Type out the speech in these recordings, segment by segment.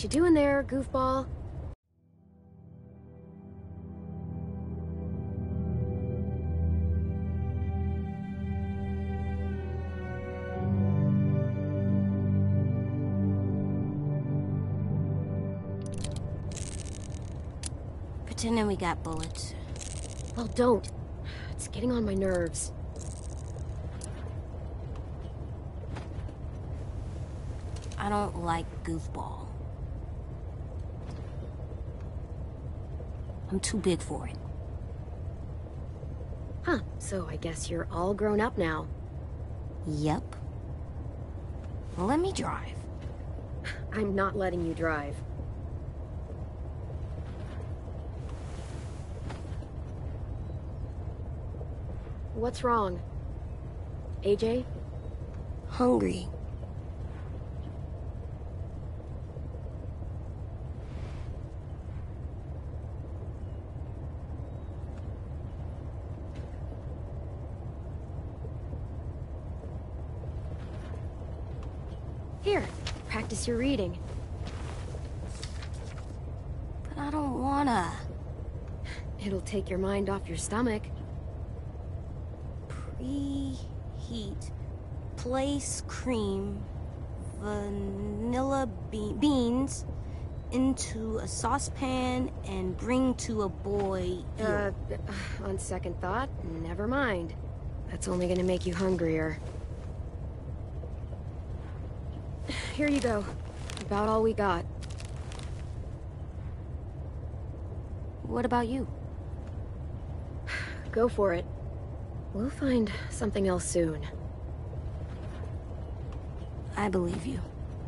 What you doing there, goofball? Pretending we got bullets. Well, don't. It's getting on my nerves. I don't like goofball. I'm too big for it. Huh, so I guess you're all grown up now. Yep. Well, let me drive. I'm not letting you drive. What's wrong? AJ? Hungry. Here, practice your reading. But I don't wanna. It'll take your mind off your stomach. Preheat. Place cream, vanilla beans into a saucepan and bring to a boil. On second thought, never mind. That's only gonna make you hungrier. Here you go. About all we got. What about you? Go for it. We'll find something else soon. I believe you.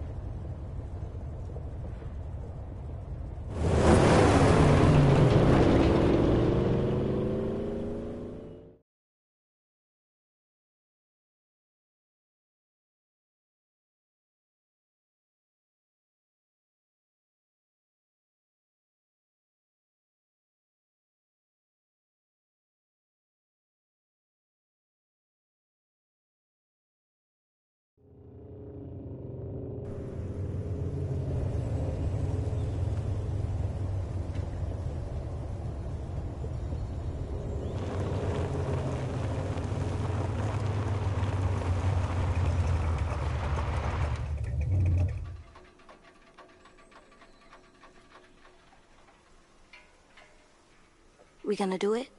We gonna do it?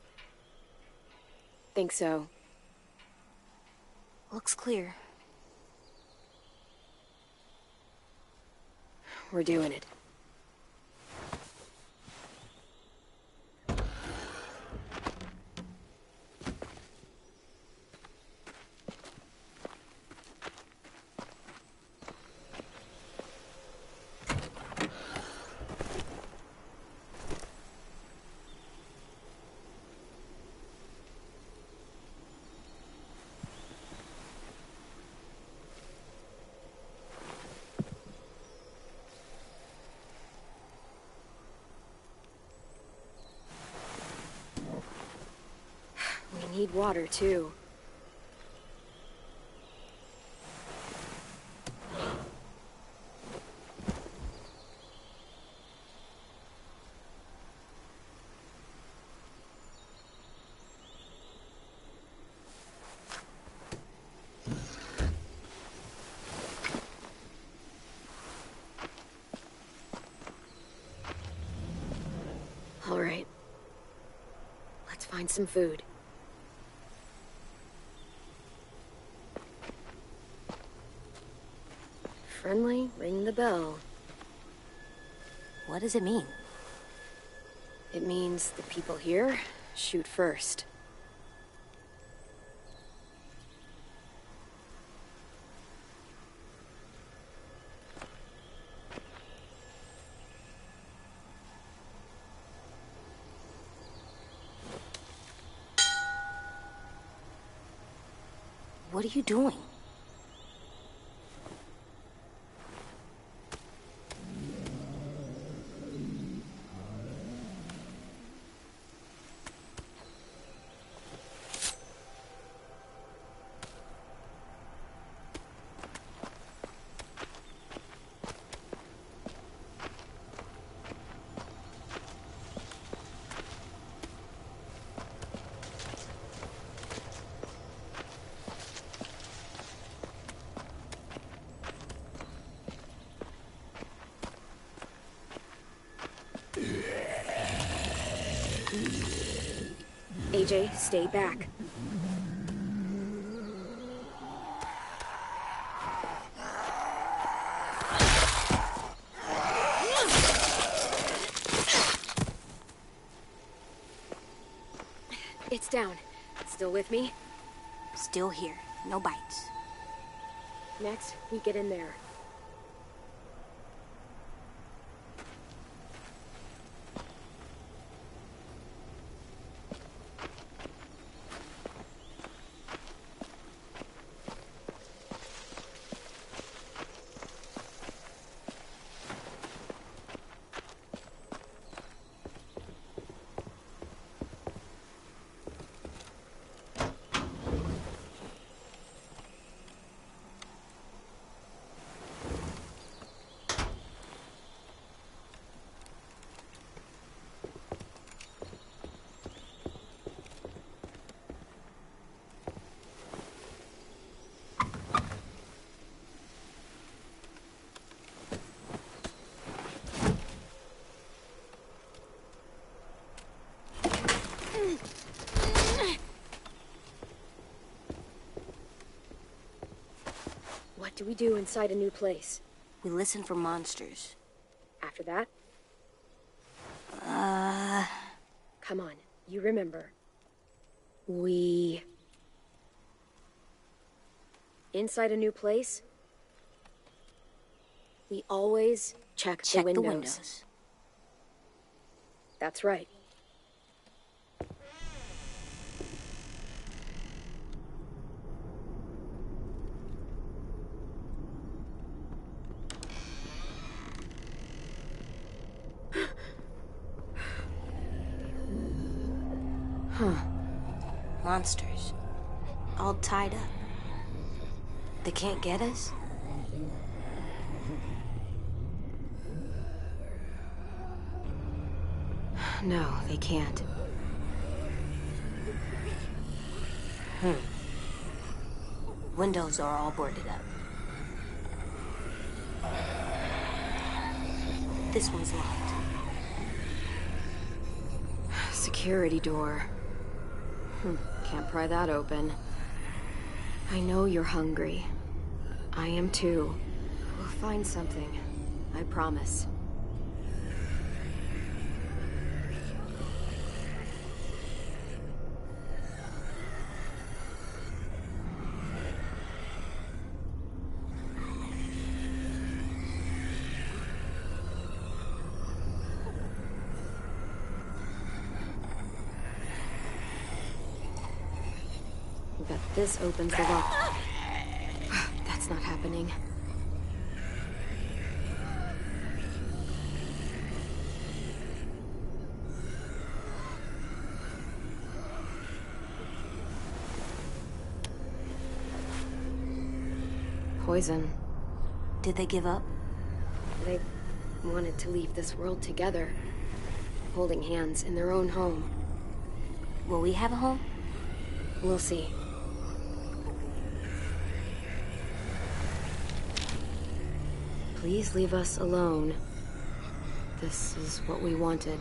Think so. Looks clear. We're doing it. We need water, too. All right. Let's find some food. Friendly, ring the bell. What does it mean? It means the people here shoot first. What are you doing? AJ, stay back. It's down. Still with me? Still here. No bites. Next, we get in there. What do we do inside a new place? We listen for monsters. After that? Come on, you remember. Inside a new place, we always check the windows. That's right. Monsters. All tied up. They can't get us? No, they can't. Windows are all boarded up. This one's locked. Security door. Can't pry that open. I know you're hungry. I am too. We'll find something. I promise. Bet this opens the lock. That's not happening. Poison. Did they give up? They wanted to leave this world together, holding hands in their own home. Will we have a home? We'll see. Please leave us alone. This is what we wanted.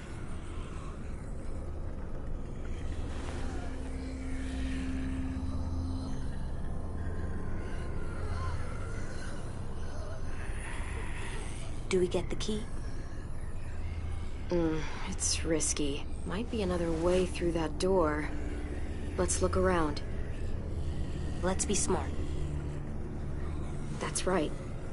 Do we get the key? It's risky. Might be another way through that door. Let's look around. Let's be smart. That's right.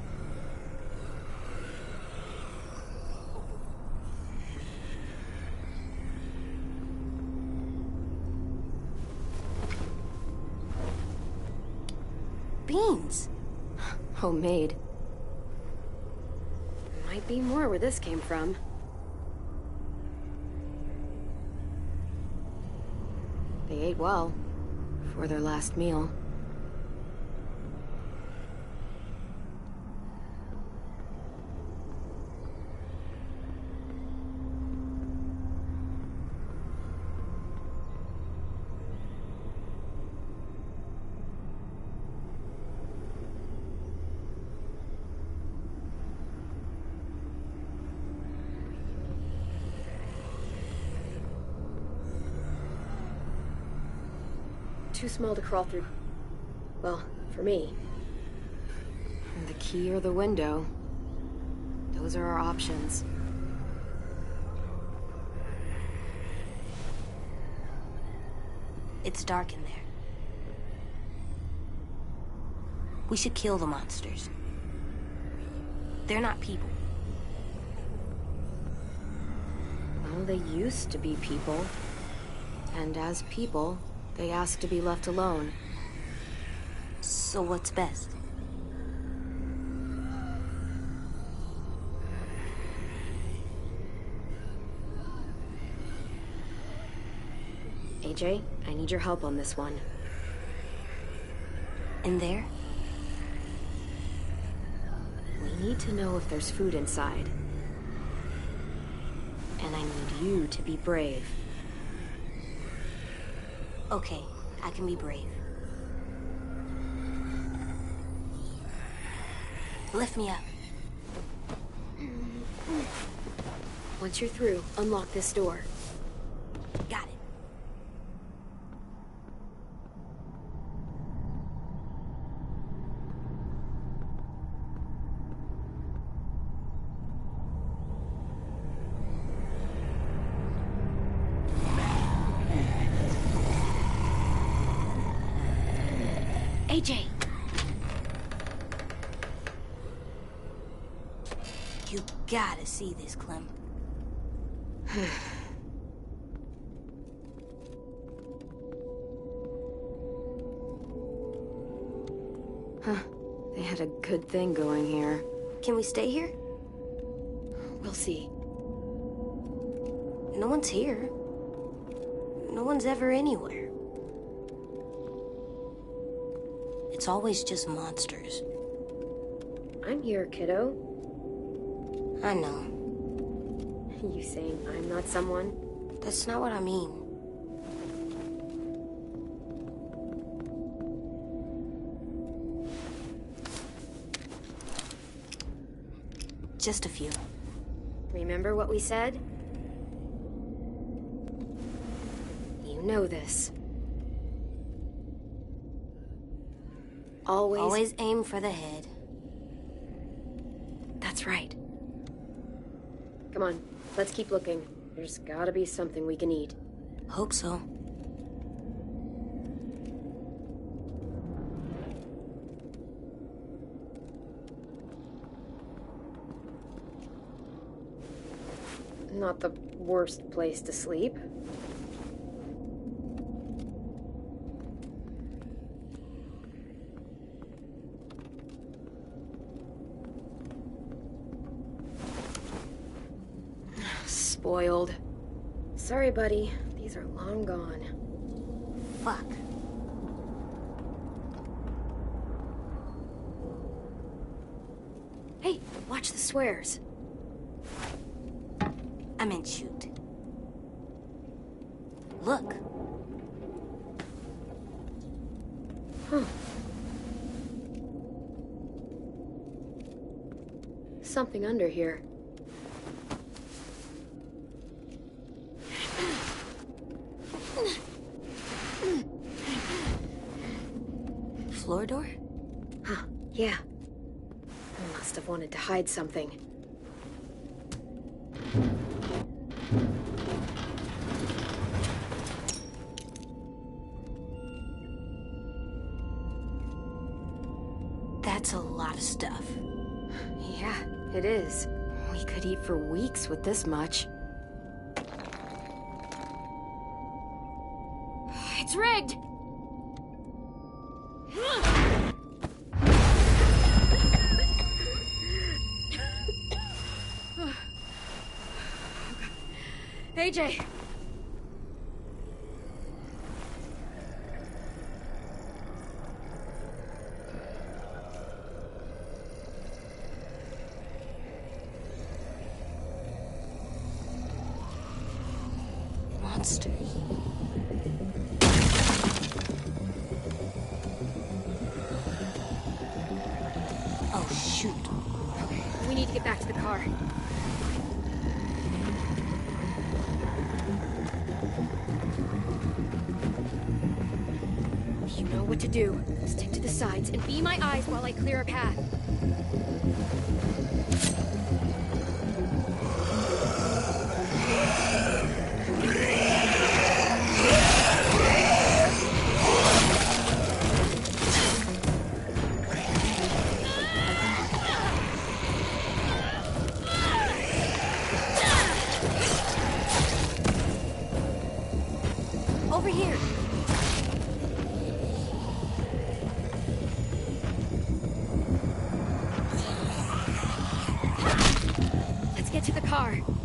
Beans. Homemade. Might be more where this came from. They ate well for their last meal. too small to crawl through. Well, for me. The key or the window. Those are our options. It's dark in there. We should kill the monsters. They're not people. Well, they used to be people. And as people, they asked to be left alone. So what's best? AJ, I need your help on this one. In there? We need to know if there's food inside. And I need you to be brave. Okay, I can be brave. Lift me up. Once you're through, unlock this door. Got it. AJ! You gotta see this, Clem. Huh. They had a good thing going here. Can we stay here? We'll see. No one's here. No one's ever anywhere. It's always just monsters. I'm here, kiddo. I know. You saying I'm not someone? That's not what I mean. Just a few. Remember what we said? You know this. Always aim for the head. That's right. Come on, let's keep looking. There's gotta be something we can eat. Hope so. Not the worst place to sleep. Spoiled. Sorry, buddy. These are long gone. Fuck. Hey, watch the swears. I meant shoot. Look. Huh. Something under here. Floor door? Huh, yeah. I must have wanted to hide something. That's a lot of stuff. Yeah, it is. We could eat for weeks with this much. It's rigged! AJ! Monsters. Oh, shoot. Okay, we need to get back to the car. You know what to do. Stick to the sides and be my eyes while I clear a path. Over here. Let's get to the car.